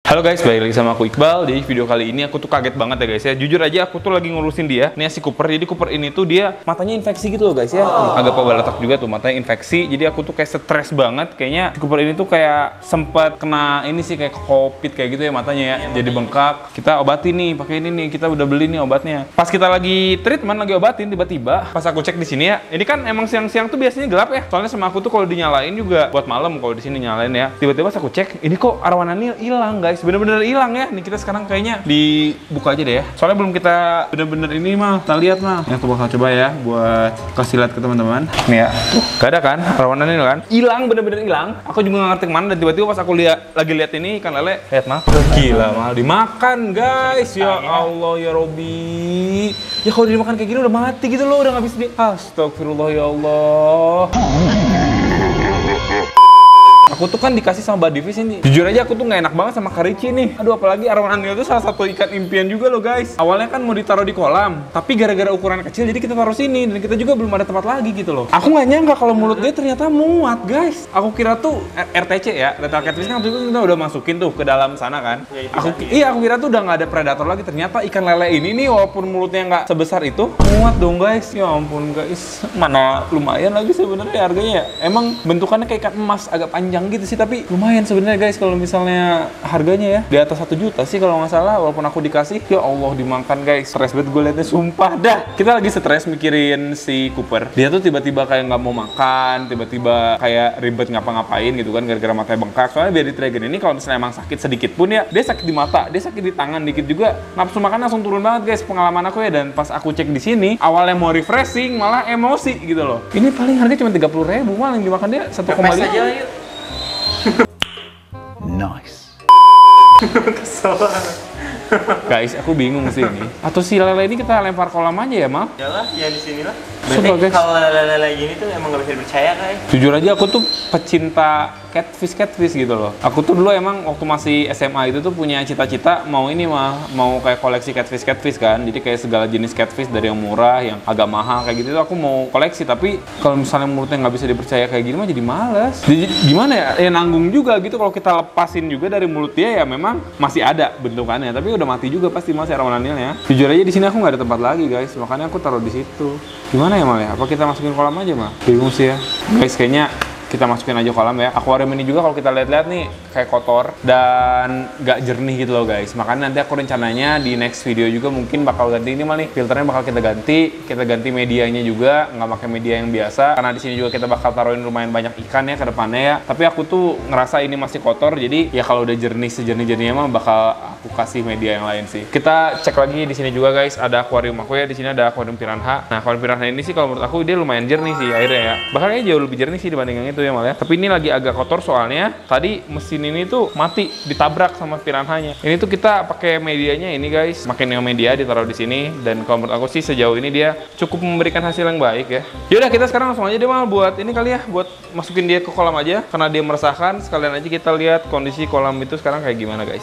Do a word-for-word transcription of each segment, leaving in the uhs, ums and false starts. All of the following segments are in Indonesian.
Halo guys, balik lagi sama aku Iqbal. Jadi video kali ini aku tuh kaget banget ya guys ya. Jujur aja aku tuh lagi ngurusin dia. Ini si Cooper. Jadi Cooper ini tuh dia matanya infeksi gitu loh guys ya. Agak pebaletak juga tuh matanya infeksi. Jadi aku tuh kayak stres banget. Kayaknya si Cooper ini tuh kayak sempat kena ini sih kayak COVID kayak gitu ya matanya ya. Jadi bengkak. Kita obatin nih pakai ini nih. Kita udah beli nih obatnya. Pas kita lagi treatment lagi obatin tiba-tiba pas aku cek di sini ya. Ini kan emang siang-siang tuh biasanya gelap ya. Soalnya sama aku tuh kalau dinyalain juga buat malam kalau di sini nyalain ya. Tiba-tiba pas aku cek ini kok arwanannya hilang guys. Bener-bener hilang ya. Nih kita sekarang kayaknya dibuka aja deh ya. Soalnya belum kita bener-bener ini mah. Kita lihat mah. Ini aku bakal coba ya buat kasih lihat ke teman-teman. Nih ya. Tuh, gak ada kan? Arwanannya kan? Hilang, bener-bener hilang. Aku juga gak ngerti kemana dan tiba-tiba pas aku lihat lagi lihat ini ikan lele. Lihat mah. Gila mal dimakan guys. Ya Allah ya Robi. Ya kalau dimakan kayak gini udah mati gitu loh. Udah gak bisa di. Astagfirullah ya Allah. Aku tuh kan dikasih sama Mbak Divis ini. Jujur aja aku tuh nggak enak banget sama Karici nih. Aduh apalagi arwananil itu salah satu ikan impian juga loh guys. Awalnya kan mau ditaruh di kolam, tapi gara-gara ukuran kecil jadi kita taruh sini dan kita juga belum ada tempat lagi gitu loh. Aku nggak nyangka kalau mulut dia ternyata muat guys. Aku kira tuh R T C ya, Lethal Catfish kan waktu itu kita udah masukin tuh ke dalam sana kan. Aku iya aku kira tuh udah nggak ada predator lagi. Ternyata ikan lele ini nih walaupun mulutnya nggak sebesar itu muat dong guys. Ya ampun guys, mana lumayan lagi sebenarnya harganya ya. Emang bentukannya kayak ikan emas agak panjang gitu sih, tapi lumayan sebenarnya guys kalau misalnya harganya ya di atas satu juta sih kalau nggak salah. Walaupun aku dikasih, ya Allah dimakan guys. Stres banget gue liatnya sumpah dah. Kita lagi stres mikirin si Cooper. Dia tuh tiba-tiba kayak nggak mau makan, tiba-tiba kayak ribet ngapa-ngapain gitu kan gara-gara matanya bengkak. Soalnya Bearded Dragon ini kalau misalnya emang sakit sedikit pun ya, dia sakit di mata, dia sakit di tangan dikit juga, nafsu makan langsung turun banget guys pengalaman aku ya. Dan pas aku cek di sini awalnya mau refreshing malah emosi gitu loh. Ini paling harganya cuma tiga puluh ribu, malah yang dimakan dia satu koma lima. Nice. Kesel guys, aku bingung sih ini. Atau si lele ini kita lempar kolam aja ya, Mal? Yalah, ya di sini lah. Sumpah, Berarti guys. kalau lele-lele gini tuh emang gak bisa dipercaya guys. Jujur aja aku tuh pecinta catfish catfish gitu loh. Aku tuh dulu emang waktu masih S M A itu tuh punya cita-cita mau ini mah mau kayak koleksi catfish catfish kan. Jadi kayak segala jenis catfish dari yang murah, yang agak mahal kayak gitu tuh aku mau koleksi. Tapi kalau misalnya mulutnya nggak bisa dipercaya kayak gini mah jadi males. Jadi gimana ya? Ya nanggung juga gitu kalau kita lepasin juga dari mulut dia ya memang masih ada bentukannya. Tapi udah mati juga pasti masih arwananilnya. Jujur aja di sini aku nggak ada tempat lagi guys. Makanya aku taruh di situ. Gimana ya Mal ya? Apa kita masukin kolam aja Mal? Bingung sih ya. Guys kayaknya kita masukin aja kolam ya. Akuarium ini juga kalau kita lihat-lihat nih kayak kotor dan gak jernih gitu loh guys. Makanya nanti aku rencananya di next video juga mungkin bakal ganti ini malah nih filternya bakal kita ganti. Kita ganti medianya juga, nggak pakai media yang biasa. Karena di sini juga kita bakal taruhin lumayan banyak ikan ya ke depannya ya. Tapi aku tuh ngerasa ini masih kotor. Jadi ya kalau udah jernih sejernih-jernihnya mah bakal aku kasih media yang lain sih. Kita cek lagi di sini juga guys. Ada akuarium aku ya. Di sini ada akuarium piranha. Nah akuarium piranha ini sih kalau menurut aku dia lumayan jernih sih airnya ya. Bahkan kayaknya jauh lebih jernih sih dibanding yang itu ya Mal ya. Tapi ini lagi agak kotor soalnya tadi mesin ini tuh mati ditabrak sama piranhanya. Ini tuh kita pakai medianya ini guys, pakai neo media ditaruh di sini dan kalau menurut aku sih sejauh ini dia cukup memberikan hasil yang baik ya. Yaudah kita sekarang langsung aja deh Mal buat ini kali ya, buat masukin dia ke kolam aja karena dia meresahkan. Sekalian aja kita lihat kondisi kolam itu sekarang kayak gimana guys.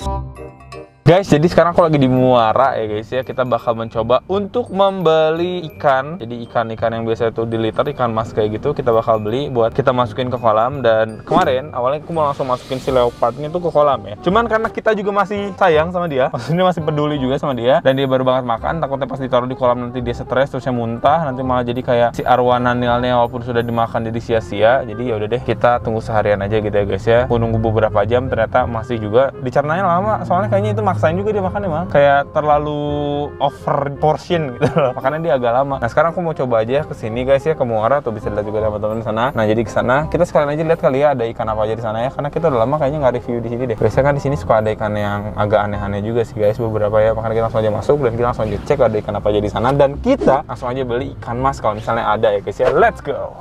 Guys, jadi sekarang aku lagi di Muara ya guys ya. Kita bakal mencoba untuk membeli ikan. Jadi ikan-ikan yang biasa itu di liter, ikan mas kayak gitu kita bakal beli buat kita masukin ke kolam. Dan kemarin awalnya aku mau langsung masukin si leopardnya tuh ke kolam ya. Cuman karena kita juga masih sayang sama dia, maksudnya masih peduli juga sama dia, dan dia baru banget makan, takutnya pas ditaruh di kolam nanti dia stres terusnya muntah, nanti malah jadi kayak si arwananilnya walaupun sudah dimakan jadi sia-sia. Jadi ya udah deh, kita tunggu seharian aja gitu ya guys ya. Aku nunggu beberapa jam ternyata masih juga dicernanya lama. Soalnya kayaknya itu maksain juga dia makannya mah kayak terlalu over portion gitu loh. Makanya dia agak lama. Nah sekarang aku mau coba aja ke sini guys ya, ke Muara tuh bisa lihat juga teman-teman di sana. Nah jadi ke sana kita sekalian aja lihat kali ya ada ikan apa aja di sana ya, karena kita udah lama kayaknya nggak review di sini deh. Biasanya kan di sini suka ada ikan yang agak aneh-aneh juga sih guys beberapa ya. Makanya kita langsung aja masuk dan kita langsung aja cek ada ikan apa aja di sana dan kita langsung aja beli ikan mas kalau misalnya ada ya guys ya. Let's go.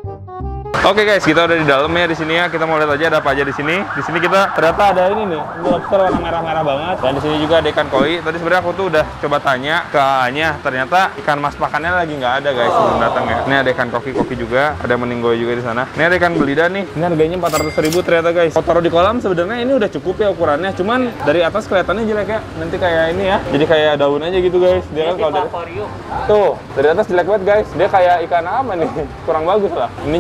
Oke okay guys, kita udah di dalam ya di sini ya. Kita mau lihat aja ada apa aja di sini. Di sini kita ternyata ada ini nih, lobster warna merah-merah banget. Dan di sini juga ada ikan koi. Tadi sebenarnya aku tuh udah coba tanya ke A-nya, ternyata ikan mas pakannya lagi nggak ada guys sebelum datang ya. Ini ada ikan koki-koki juga, ada meninggoy juga di sana. Ini ada ikan belida nih. Ini harganya empat ratus ribu ternyata guys. Kalau taruh di kolam sebenarnya ini udah cukup ya ukurannya. Cuman dari atas kelihatannya jelek ya. Nanti kayak ini ya. Jadi kayak daun aja gitu guys. Dia kan kalau dari tuh dari atas jelek banget guys. Dia kayak ikan apa nih? Kurang bagus lah. Ini juga ada ikan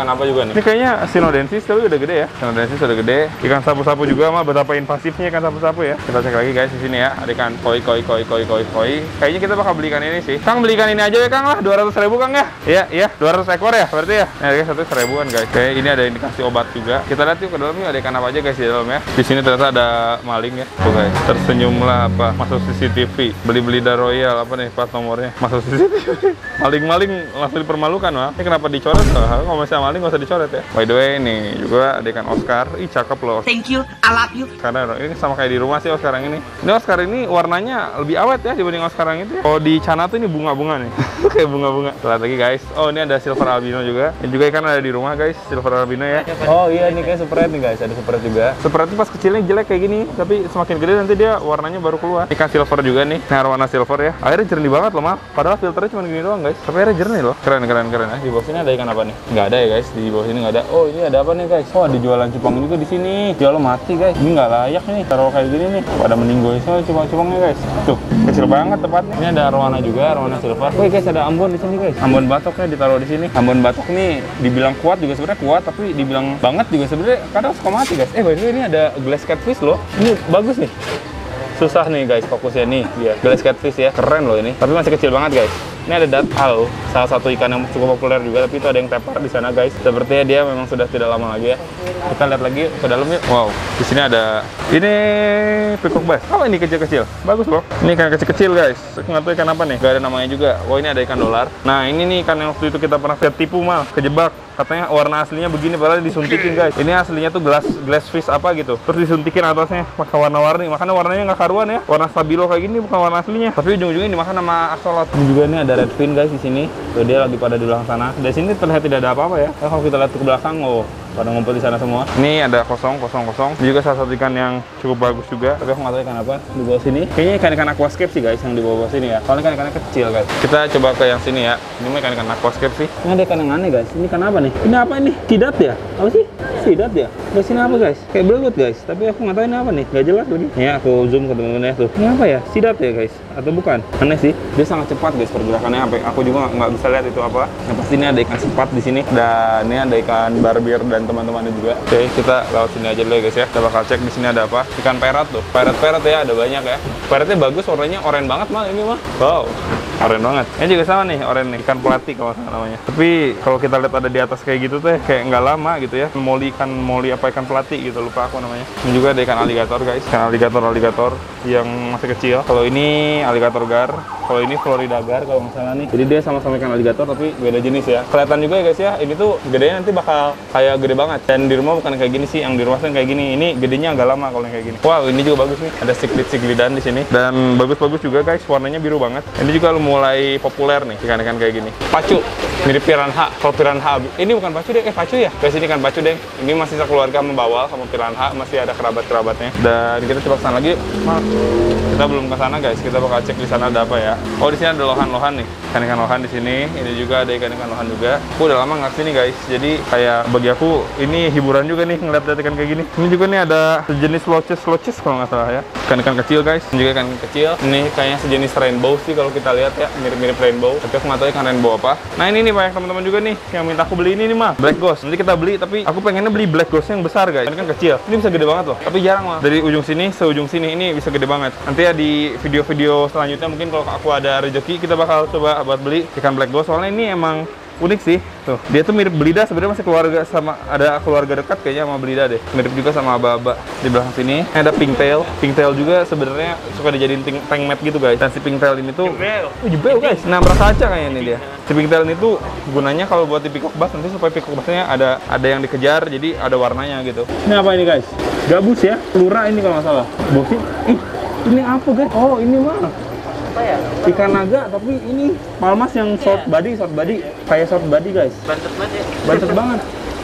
ikan apa juga nih. Ini kayaknya Cynodontis tapi udah gede ya. Cynodontis udah gede. Ikan sapu-sapu juga mah, betapa invasifnya ikan sapu-sapu ya. Kita cek lagi guys di sini ya. Ada ikan koi koi koi koi koi koi. Kayaknya kita bakal beli ikan ini sih. Kang beli ikan ini aja ya Kang lah, dua ratus ribu Kang ya. Iya, iya, dua ratus ekor ya berarti ya. Nah, guys, satu seribuan guys. Kayak ini ada indikasi obat juga. Kita lihat yuk ke dalam yuk, ada ikan apa aja guys di dalam ya. Di sini ternyata ada maling ya. Tuh guys, tersenyumlah apa masuk C C T V. Beli-beli da Royal apa nih plat nomornya. Masuk C C T V. Maling-maling langsung dipermalukan mah. Ini kenapa dicoret? Kalau masih maling nggak usah dicoret ya. By the way nih juga ada ikan Oscar. Ih cakep loh. Thank you, I love you. Karena ini sama kayak di rumah sih Oscar yang ini. Ini Oscar ini warnanya lebih awet ya dibanding Oscar yang itu ya. Kalau di Cana tuh ini bunga-bunga nih. Kayak bunga-bunga. Lihat lagi guys. Oh ini ada silver albino juga. Ini juga ikan ada di rumah guys, silver albino ya. Oh iya ini kayak spread nih guys, ada spread juga. Spread itu pas kecilnya jelek kayak gini, tapi semakin gede nanti dia warnanya baru keluar. Ikan silver juga nih, nah warna silver ya. Airnya jernih banget loh mal. Padahal filternya cuma gini doang guys, tapi airnya jernih loh. Keren keren keren ya. Di bawah sini ada ikan apa nih? Nggak ada ya guys, di bawah sini nggak ada. Oh ini ada apa nih guys? Oh ada jualan cupang juga di sini. Jual mati guys, ini nggak layak nih taruh kayak gini nih. Pada meninggoy so cupang-cupangnya guys. Tuh kecil banget tempatnya. Ini ada arwana juga, arwana silver. Wih guys ada ambon di sini guys. Ambon batoknya ditaruh di sini. Ambon batok nih dibilang kuat juga sebenarnya kuat, tapi dibilang banget juga sebenarnya kadang suka mati guys. Eh by the way ini ada glass catfish loh. Ini bagus nih. Susah nih guys fokusnya nih dia. Glass catfish ya, keren loh ini. Tapi masih kecil banget guys. Ini ada dathau, salah satu ikan yang cukup populer juga, tapi itu ada yang tepar di sana guys. Sepertinya dia memang sudah tidak lama lagi ya. Kita lihat lagi ke dalam yuk. Wow, di sini ada ini peacock bass. Oh ini kecil-kecil, bagus loh. Ini ikan kecil-kecil guys. Aku nggak tahu ikan apa nih, gak ada namanya juga. Oh ini ada ikan dolar. Nah ini nih ikan yang waktu itu kita pernah ketipu mal, kejebak. Katanya warna aslinya begini, padahal disuntikin guys. Ini aslinya tuh glass glass fish apa gitu. Terus disuntikin atasnya pakai warna-warni. Makanya warnanya nggak karuan ya. Warna stabilo kayak gini bukan warna aslinya. Tapi ujung-ujungnya dimakan sama axolot. Ini juga nih ada redfin guys di sini. Tuh dia lagi pada di belakang sana. Dari sini terlihat tidak ada apa-apa ya. Nah, kalau kita lihat ke belakang, oh pada ngumpul di sana semua. Ini ada kosong, kosong, kosong. Ini juga salah satu ikan yang cukup bagus juga. Tapi aku nggak tahu ikan apa di bawah sini. Kayaknya ikan-ikan aquascape sih guys yang di bawah sini ya. Soalnya ikan-ikannya kecil guys. Kita coba ke yang sini ya. Ini mah ikan-ikan aquascape sih. Ini ada ikan yang aneh guys. Ini ikan apa nih? Ini apa ini? Sidat ya? Apa sih? Sidat ya? Di sini apa guys? Kayak belut guys. Tapi aku nggak tahu ini apa nih. Nggak jelas lagi. Ya aku zoom ke teman-teman ya tuh. Ini apa ya? Sidat ya guys? Atau bukan? Aneh sih. Dia sangat cepat guys pergerakannya. Sampai aku juga nggak bisa lihat itu apa. Yang pasti ini ada ikan sepat di sini. Dan ini ada ikan barbir dan teman-temannya juga. Oke, kita lewat sini aja dulu ya guys ya. Kita bakal cek di sini ada apa. Ikan perat tuh. Perat-perat ya, ada banyak ya. Peratnya bagus, warnanya oranye banget mal ini mah. Wow, oranye banget. Ini juga sama nih, oranye nih. Ikan pelati kalau salah namanya. Tapi kalau kita lihat ada di atas kayak gitu tuh, kayak nggak lama gitu ya. Moli ikan moli apa ikan pelati gitu, lupa aku namanya. Ini juga ada ikan aligator guys. Ikan aligator aligator yang masih kecil. Kalau ini aligator gar. Kalau ini Florida gar kalau nggak salah nih. Jadi dia sama-sama ikan aligator tapi beda jenis ya. Kelihatan juga ya guys ya. Ini tuh gedenya nanti bakal kayak gede banget. Dan di rumah bukan kayak gini sih, yang di rumah kan kayak gini. Ini gedenya agak lama kalau yang kayak gini. Wow, ini juga bagus nih. Ada siklit-siklidan di sini dan bagus-bagus juga guys. Warnanya biru banget. Ini juga mulai populer nih ikan-ikan kayak gini. Pacu, mirip piranha. Kalau piranha ini bukan pacu deh, eh pacu ya. Guys ini kan pacu deh. Ini masih sekeluarga membawal sama piranha, masih ada kerabat-kerabatnya. Dan kita coba kesana lagi. Maaf, kita belum ke sana guys. Kita bakal cek di sana ada apa ya. Oh di sini ada lohan-lohan nih. Ikan-ikan lohan di sini. Ini juga ada ikan-ikan lohan juga. Aku udah lama nggak sini guys. Jadi kayak bagi aku ini hiburan juga nih ngeliat ikan kayak gini. Ini juga nih ada sejenis loches loches kalau nggak salah ya. Ikan-ikan kecil guys. Ini juga ikan kecil. Ini kayaknya sejenis rainbow sih kalau kita lihat ya, mirip-mirip rainbow. Tapi aku nggak tahu ikan rainbow apa. Nah ini nih banyak teman-teman juga nih yang minta aku beli ini nih mah. Black ghost. Nanti kita beli tapi aku pengennya beli black ghost yang besar guys. Ini kan kecil. Ini bisa gede banget loh. Tapi jarang mah. Dari ujung sini seujung sini ini bisa gede banget. Nanti ya di video-video selanjutnya mungkin kalau aku ada rezeki kita bakal coba buat beli ikan black ghost. Soalnya ini emang unik sih. Tuh, dia tuh mirip belida, sebenarnya masih keluarga sama ada keluarga dekat kayaknya sama belida deh. Mirip juga sama aba-aba. Di belakang sini ada pinktail. Pinktail juga sebenarnya suka dijadiin tank mat gitu guys. Dan si pinktail ini tuh oh, jebel guys. Nah, merasa aja kayaknya ini dia. Si pinktail ini tuh gunanya kalau buat di peacock bass nanti supaya peacock bassnya ada ada yang dikejar jadi ada warnanya gitu. Ini apa ini guys? Gabus ya? Lura ini kalau nggak salah. Bosi. Ih, ini apa guys? Oh, ini mah Apa ya? ikan naga, tapi ini palmas yang short body, short body, kayak short body guys. Bantet banget ya. Bantet banget.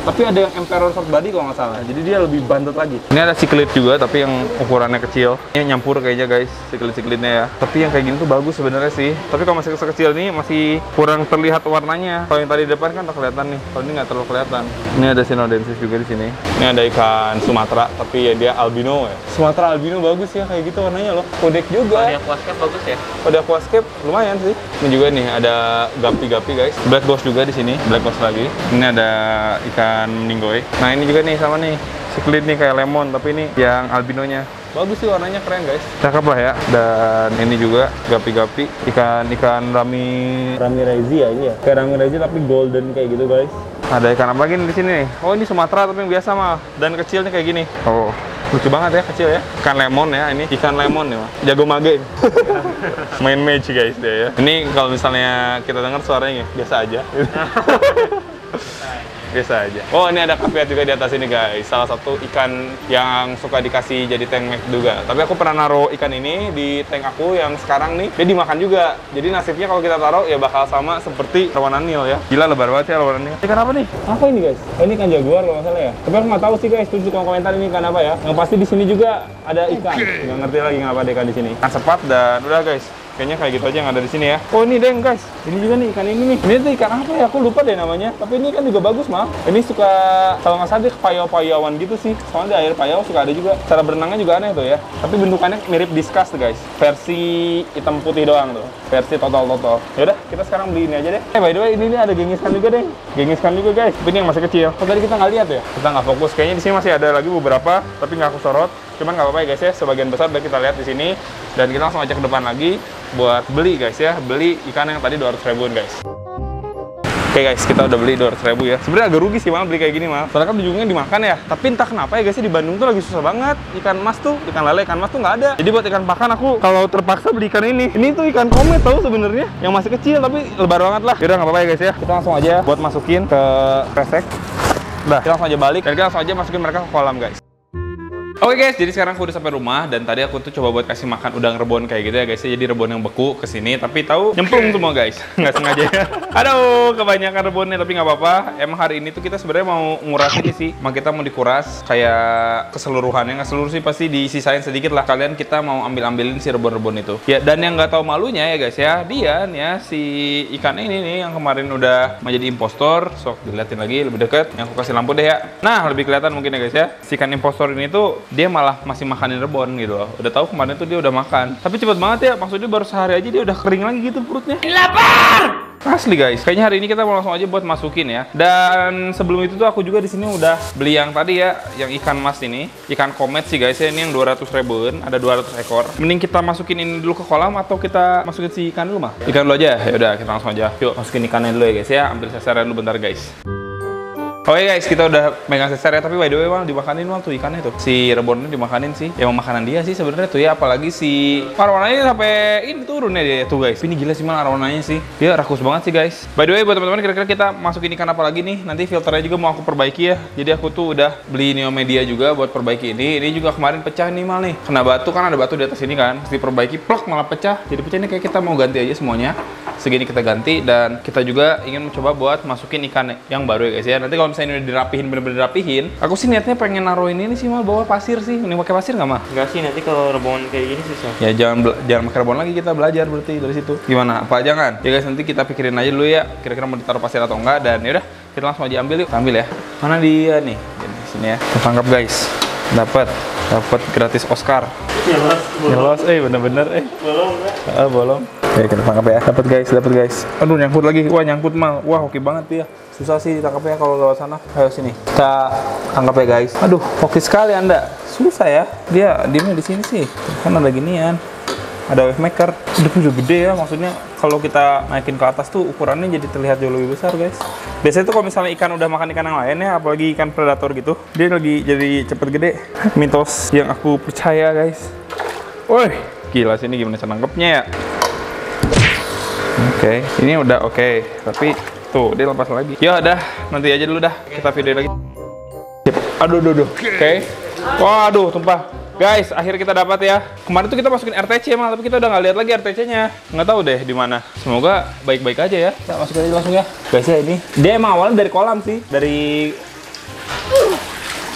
tapi ada yang Emperor Short Body kalau nggak salah. Jadi dia lebih bantet lagi. Ini ada siklit juga, tapi yang ukurannya kecil. Ini nyampur kayaknya guys, siklit-siklitnya ya. Tapi yang kayak gini tuh bagus sebenarnya sih. Tapi kalau masih kecil ini masih kurang terlihat warnanya. Kalau yang tadi di depan kan udah kelihatan nih. Kalau ini nggak terlalu kelihatan. Ini ada Sinodensis juga di sini. Ini ada ikan Sumatera, tapi ya dia albino ya. Sumatera albino bagus ya kayak gitu warnanya loh. Kodek juga. Kalau yang aquascape bagus ya. Pada aquascape lumayan sih. Ini juga nih ada gapi-gapi guys. Black Ghost juga di sini. Black Ghost lagi. Ini ada ikan meninggoy. Nah ini juga nih sama nih. Siklit nih kayak lemon, tapi ini yang albinonya. Bagus sih warnanya, keren guys. Cakep lah ya. Dan ini juga gapi-gapi. Ikan-ikan rami rami rezi ya ini ya. Kayak rami rezi tapi golden kayak gitu guys. Ada ikan apa lagi nih di sini nih? Oh ini Sumatera tapi yang biasa mah. Dan kecilnya kayak gini. Oh. Lucu banget ya, kecil ya. Ikan lemon ya, ini ikan lemon ya. Jago mage. Main match guys dia ya. Ini kalau misalnya kita dengar suaranya biasa aja. Biasa aja. Oh ini ada kaviar juga di atas ini guys. Salah satu ikan yang suka dikasih jadi tank mac juga. Tapi aku pernah naruh ikan ini di tank aku yang sekarang nih. Dia dimakan juga. Jadi nasibnya kalau kita taruh ya bakal sama seperti arwana nil ya. Gila lebar banget ya arwana nil. Ikan apa nih? Apa ini guys? Oh, ini ikan jaguar kalau nggak salah ya. Tapi aku nggak tahu sih guys. Tulis di kolom komentar ini ikan apa ya. Yang pasti di sini juga ada ikan. Nggak ngerti lagi ngapa ada ikan di sini. Ikan sepat dan udah guys. Kayaknya kayak gitu aja yang ada di sini ya. Oh ini deng guys, ini juga nih ikan ini nih. Ini tuh ikan apa ya? Aku lupa deh namanya. Tapi ini kan juga bagus mah. Ini suka kalau nggak salah dia payau-payauan gitu sih. Soalnya di air payau suka ada juga. Cara berenangnya juga aneh tuh ya. Tapi bentukannya mirip diskus tuh guys. Versi hitam putih doang tuh. Versi total-total. Yaudah kita sekarang beli ini aja deh. Eh by the way ini nih ada gengiskan juga deh. Gengiskan juga guys. Tapi ini yang masih kecil. Oh, tadi kita nggak lihat ya. Kita nggak fokus. Kayaknya di sini masih ada lagi beberapa. Tapi nggak aku sorot. Cuman nggak apa-apa ya guys ya. Sebagian besar udah kita lihat di sini. Dan kita langsung aja ke depan lagi buat beli guys ya, beli ikan yang tadi dua ratus ribuan guys. Oke guys, kita udah beli dua ratus ribu ya. Sebenarnya agak rugi sih mal beli kayak gini mal. Soalnya kan ujungnya dimakan ya. Tapi entah kenapa ya guys, di Bandung tuh lagi susah banget. Ikan mas tuh, ikan lele, ikan mas tuh nggak ada. Jadi buat ikan pakan aku kalau terpaksa beli ikan ini. Ini tuh ikan komet tau sebenarnya, yang masih kecil tapi lebar banget lah. Yaudah nggak apa-apa ya guys ya. Kita langsung aja buat masukin ke kresek. Udah, kita langsung aja balik dan kita langsung aja masukin mereka ke kolam guys. Oke okay guys, jadi sekarang aku udah sampai rumah dan tadi aku tuh coba buat kasih makan udang rebon kayak gitu ya guys. Jadi rebon yang beku kesini, tapi tahu nyemplung semua guys, nggak sengaja ya. Aduh, kebanyakan rebonnya tapi nggak apa-apa. Emang hari ini tuh kita sebenarnya mau nguras ini sih, mau kita mau dikuras kayak keseluruhannya, nggak seluruh sih pasti disisain sedikit lah. Kalian kita mau ambil-ambilin si rebon-rebon itu. Ya dan yang nggak tahu malunya ya guys ya, dia nih ya si ikan ini nih yang kemarin udah menjadi impostor. Sok dilihatin lagi lebih deket, yang aku kasih lampu deh ya. Nah lebih kelihatan mungkin ya guys ya. Si ikan impostor ini tuh dia malah masih makanin rebon gitu loh. Udah tahu kemarin tuh dia udah makan. Tapi cepet banget ya, maksudnya baru sehari aja dia udah kering lagi gitu perutnya. Lapar! Asli guys, kayaknya hari ini kita mau langsung aja buat masukin ya. Dan sebelum itu tuh aku juga di sini udah beli yang tadi ya, yang ikan mas ini, ikan komet sih guys ya. Ini yang dua ratus ribuan, ada dua ratus ekor. Mending kita masukin ini dulu ke kolam atau kita masukin si ikan dulu mah? Ikan dulu aja. Ya udah, kita langsung aja. Yuk, masukin ikannya dulu ya guys ya. Ambil sasaran dulu bentar guys. Oke okay guys, kita udah megang seser ya, tapi by the way mal dimakanin mal tuh ikannya tuh. Si rebonnya dimakanin sih. Emang makanan dia sih sebenarnya tuh ya, apalagi si arwananya sampai ini turun ya dia tuh guys. Ini gila sih mal arwananya sih. Dia rakus banget sih guys. By the way buat teman-teman kira-kira kita masukin ikan apa lagi nih? Nanti filternya juga mau aku perbaiki ya. Jadi aku tuh udah beli Neo Media juga buat perbaiki ini. Ini juga kemarin pecah nih mal nih. Kena batu kan, ada batu di atas ini kan. Mesti perbaiki, plok malah pecah. Jadi pecah ini kayak kita mau ganti aja semuanya. Segini kita ganti dan kita juga ingin mencoba buat masukin ikan yang baru ya guys ya. Nanti kalau misalnya udah dirapihin, bener-bener dirapihin, aku sih niatnya pengen naruhin ini sih mal, bawa pasir sih. Ini pakai pasir nggak mah? Enggak sih, nanti kalau rebon kayak gini susah. Ya jangan jangan pakai rebon lagi, kita belajar berarti dari situ. Gimana? Apa jangan? Ya guys, nanti kita pikirin aja dulu ya, kira-kira mau ditaruh pasir atau enggak. Dan yaudah, kita langsung aja ambil yuk. Kita ambil ya. Mana dia nih? Di sini ya. Kita tangkap guys. Dapat, dapat gratis Oscar. Nyelos, Nyelos, eh bener-bener eh. bolong enggak? Ah, bolong. Oke, kita tangkap ya. Dapat guys, dapat guys. Aduh, nyangkut lagi. Wah, nyangkut mal. Wah, oke banget dia. Susah sih ditangkapnya kalau lewat sana. Ayo sini. Kita tangkap ya guys. Aduh, oke sekali Anda. Susah ya. Dia diemnya di sini sih. Kan ada ginian. Ada wave maker. Udah udah gede ya. Maksudnya kalau kita naikin ke atas tuh ukurannya jadi terlihat jauh lebih besar guys. Biasanya tuh kalau misalnya ikan udah makan ikan yang lain ya, apalagi ikan predator gitu, dia lagi jadi cepet gede. Mitos yang aku percaya guys. Woi, gila sini gimana cara nangkepnya ya? Oke, okay. Ini udah oke, okay. Tapi tuh dia lepas lagi. Ya udah, nanti aja dulu dah. Kita video lagi. Aduh, aduh, aduh. Oke. Okay. Waduh, tumpah. Guys, akhirnya kita dapat ya. Kemarin tuh kita masukin R T C mal, tapi kita udah nggak lihat lagi R T C-nya. Nggak tahu deh di mana. Semoga baik-baik aja ya. Kita masukin aja langsung ya. Guys ya ini, dia emang awalnya dari kolam sih, dari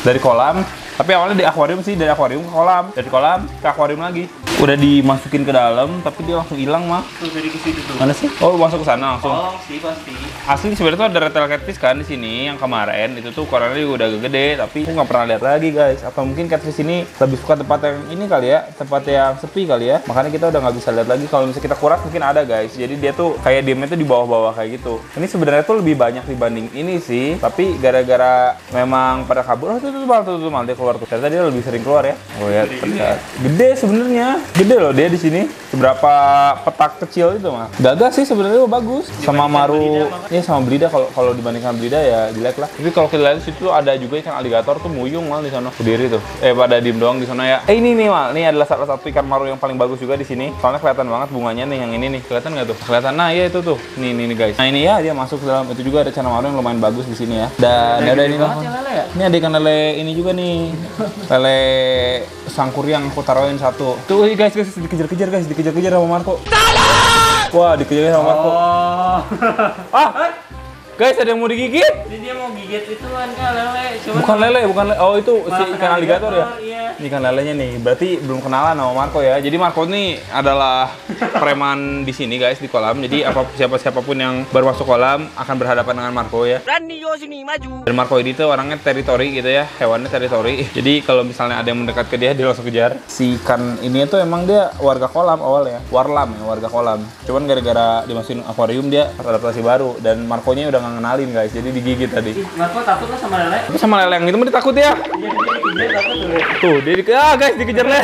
Dari kolam, tapi awalnya di akuarium sih, dari akuarium ke kolam, dari kolam ke akuarium lagi. Udah dimasukin ke dalam, tapi dia langsung hilang mah. Tuh dari ke situ tuh. Mana sih? Oh, masuk ke sana langsung. Oh sih pasti. Asli sebenarnya tuh ada retail catfish kan di sini yang kemarin itu tuh ukurannya juga udah gede, tapi aku nggak pernah lihat lagi guys. Apa mungkin catfish ini lebih suka tempat yang ini kali ya, tempat yang sepi kali ya. Makanya kita udah nggak bisa lihat lagi. Kalau misalnya kita kuras mungkin ada guys. Jadi dia tuh kayak diemnya tuh di bawah-bawah kayak gitu. Ini sebenarnya tuh lebih banyak dibanding ini sih, tapi gara-gara memang pada kabur. Oh tuh tuh tuh tuh, tuh mal dia keluar tuh. Ternyata dia lebih sering keluar ya. Oh ya, ternyata gede sebenarnya. Gede loh dia di sini. Seberapa petak kecil itu mah. Gagah sih sebenarnya bagus. Sama maru, ya sama belida kalau kalau dibandingkan belida ya jelek lah. Tapi kalau kita lihat di situ ada juga ikan aligator tuh muyung mal di sana berdiri tuh. Eh pada diem doang di sana ya. Eh ini nih mal, ini adalah salah satu ikan maru yang paling bagus juga di sini. Soalnya kelihatan banget bunganya nih yang ini nih. Kelihatan nggak tuh? Kelihatan. Nah iya itu tuh. Nih nih nih guys. Nah ini ya dia masuk ke dalam. Itu juga ada cana maru yang lumayan bagus di sini ya. Dan ada ini lah. Ini ada ikan lele ini juga nih. Lele sangkuri yang aku taruhin satu. Tuh guys guys dikejar-kejar guys, dikejar-kejar sama Marco. Wah, dikejar sama Marco. Oh. Ah, guys ada yang mau digigit? Jadi dia mau gigit itu kan lele. Cuman Bukan lele, bukan lele. Oh itu si malah ikan aligator ya? Iya. Ini ikan lelenya nih. Berarti belum kenalan sama Marco ya. Jadi Marco ini adalah preman di sini guys di kolam. Jadi apa siapa siapapun yang baru masuk kolam akan berhadapan dengan Marco ya. Rani yo sini maju. Dan Marco ini tuh orangnya teritori gitu ya, hewannya teritori. Jadi kalau misalnya ada yang mendekat ke dia, dia langsung kejar. Si ikan ini tuh emang dia warga kolam awalnya, warlam ya, warga kolam. Cuman gara-gara dimasukin akuarium dia adaptasi baru dan Marco-nya udah nggak ngenalin guys, jadi digigit tadi. Marco takut lah sama lele. Tapi sama lele yang itu mah ditakut ya. Iya dia dikejar takut tuh. Tuh, dia di ah guys dikejar lele.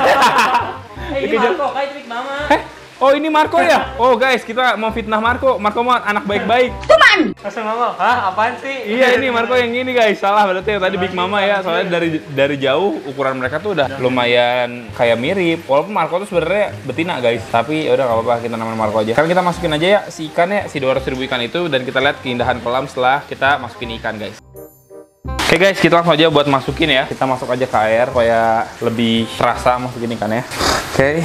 Eh ini Dikejar. Marco kayak trik mama. Eh, oh ini Marco ya? Oh guys, kita mau fitnah Marco. Marco mah anak baik-baik. Masa mama? Hah apaan sih? Iya ini Marco yang ini guys, salah berarti yang tadi Big Mama ya. Soalnya dari dari jauh ukuran mereka tuh udah lumayan kayak mirip. Walaupun Marco tuh sebenarnya betina guys, tapi ya udah nggak apa-apa kita namain Marco aja. Sekarang kita masukin aja ya si ikannya, si dua ratus ribu ikan itu, dan kita lihat keindahan kolam setelah kita masukin ikan guys. Oke okay guys, kita langsung aja buat masukin ya. Kita masuk aja ke air supaya lebih terasa masukin ikannya. Oke. Okay.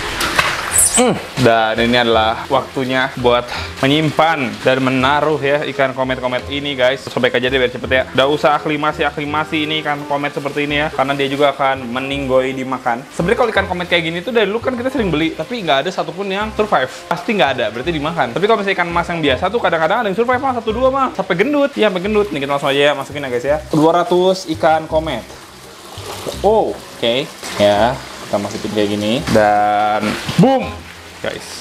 Mm. Dan ini adalah waktunya buat menyimpan dan menaruh ya ikan komet-komet ini guys. Sobek aja deh biar cepet ya. Udah usah aklimasi-aklimasi ini ikan komet seperti ini ya, karena dia juga akan meninggoy dimakan. Sebenarnya kalau ikan komet kayak gini tuh dari dulu kan kita sering beli, tapi nggak ada satupun yang survive. Pasti nggak ada, berarti dimakan. Tapi kalau misalnya ikan mas yang biasa tuh kadang-kadang ada yang survive mah, satu dua mah sampai gendut. Iya, sampai gendut. Nih kita langsung aja ya masukin ya guys ya. dua ratus ikan komet. Oh, oke. Okay. Ya, kita masukin kayak gini dan boom. Guys,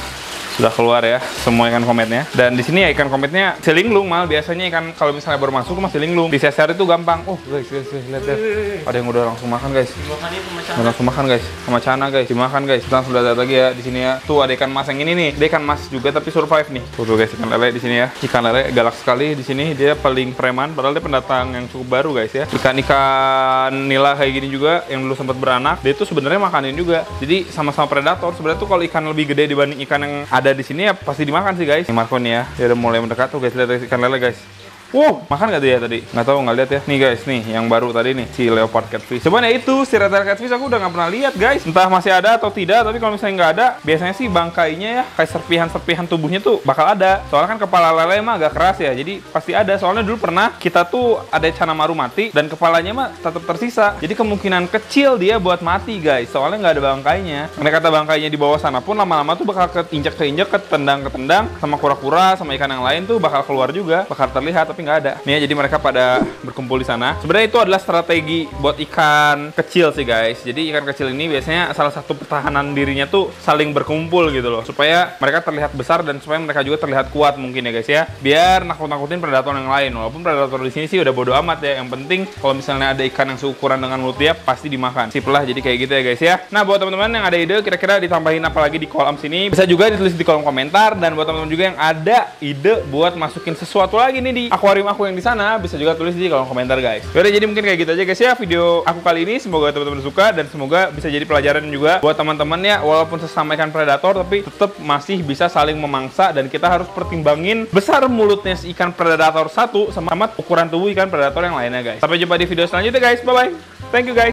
sudah keluar ya semua ikan kometnya. Dan di sini ya ikan kometnya selinglung mal. Biasanya ikan kalau misalnya baru masuk masih linglung. Di seser itu gampang. Oh guys, guys, guys lihat deh. Ada yang udah langsung makan guys. Dimakan itu sama Udah langsung makan guys, sama cana guys, dimakan guys. Kita sudah lihat lagi ya di sini ya. Tuh ada ikan mas yang ini nih. Dia ikan mas juga tapi survive nih. Tuh, tuh guys ikan lele di sini ya. Ikan lele galak sekali di sini. Dia paling preman. Padahal dia pendatang yang cukup baru guys ya. Ikan-ikan nila kayak gini juga yang dulu sempat beranak. Dia tuh sebenarnya makanin juga. Jadi sama-sama predator. Sebenarnya tuh kalau ikan lebih gede dibanding ikan yang ada di sini ya pasti dimakan sih guys. Ini Marco nih ya. Dia udah mulai mendekat tuh guys. Lihat ikan lele guys. Wow, makan gak dia tadi? Nggak tahu, nggak lihat ya. Nih guys, nih yang baru tadi nih si leopard catfish. Cuman ya itu si retail catfish aku udah nggak pernah lihat guys. Entah masih ada atau tidak. Tapi kalau misalnya nggak ada, biasanya sih bangkainya ya kayak serpihan-serpihan tubuhnya tuh bakal ada. Soalnya kan kepala lele mah agak keras ya. Jadi pasti ada. Soalnya dulu pernah kita tuh ada cana maru mati dan kepalanya mah tetap tersisa. Jadi kemungkinan kecil dia buat mati guys. Soalnya nggak ada bangkainya. Mereka kata bangkainya di bawah sana pun lama-lama tuh bakal keinjak-keinjak, ketendang-ketendang sama kura-kura sama ikan yang lain tuh bakal keluar juga, bakal terlihat tapi nggak ada. Nih ya, jadi mereka pada berkumpul di sana. Sebenarnya itu adalah strategi buat ikan kecil sih guys. Jadi ikan kecil ini biasanya salah satu pertahanan dirinya tuh saling berkumpul gitu loh, supaya mereka terlihat besar dan supaya mereka juga terlihat kuat mungkin ya guys ya. Biar nakut-nakutin predator yang lain. Walaupun predator di sini sih udah bodo amat ya. Yang penting kalau misalnya ada ikan yang seukuran dengan mulut dia pasti dimakan. Sip lah, jadi kayak gitu ya guys ya. Nah buat teman-teman yang ada ide kira-kira ditambahin apa lagi di kolam sini, bisa juga ditulis di kolom komentar. Dan buat teman-teman juga yang ada ide buat masukin sesuatu lagi nih di akuarium aku yang di sana, bisa juga tulis di kolom komentar guys. Yaudah, jadi mungkin kayak gitu aja guys ya video aku kali ini. Semoga teman-teman suka dan semoga bisa jadi pelajaran juga buat teman-teman ya. Walaupun sesama ikan predator tapi tetap masih bisa saling memangsa, dan kita harus pertimbangin besar mulutnya si ikan predator satu sama ukuran tubuh ikan predator yang lainnya guys. Sampai jumpa di video selanjutnya guys. Bye bye. Thank you guys.